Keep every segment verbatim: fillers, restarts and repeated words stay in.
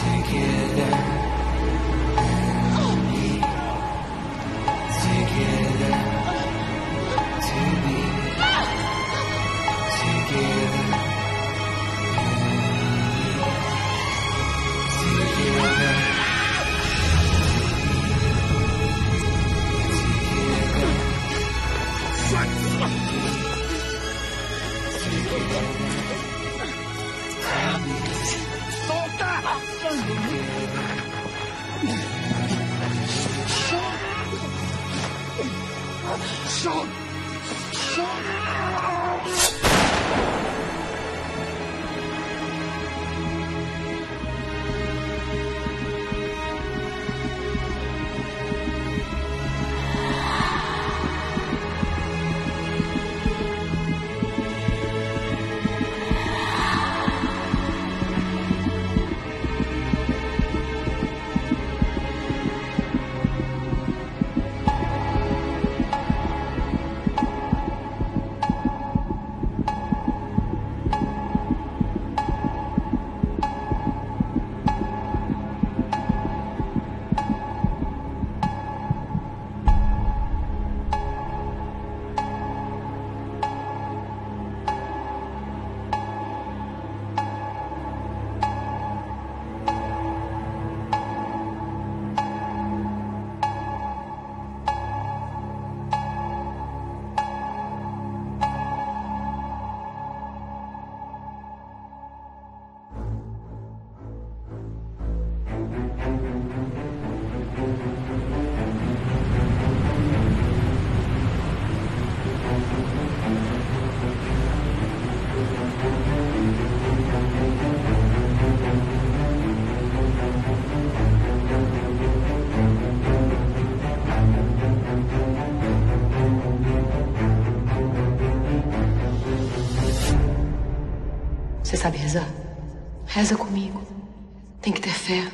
Você sabe rezar? Reza comigo. Tem que ter fé.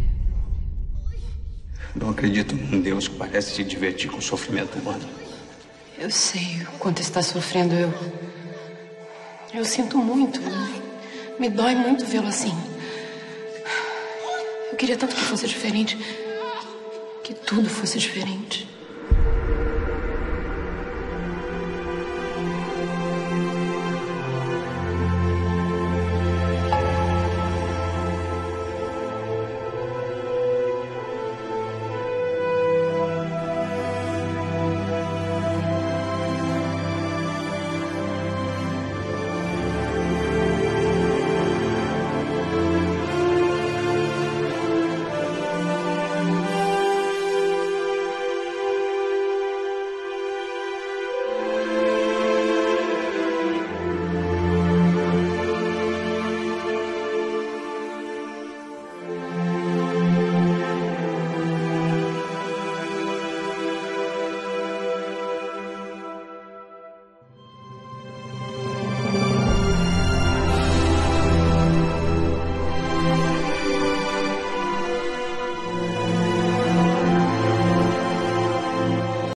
Não acredito num Deus que parece se divertir com o sofrimento humano. Eu sei o quanto está sofrendo. Eu... Eu sinto muito. Me dói muito vê-lo assim. Eu queria tanto que fosse diferente. Que tudo fosse diferente.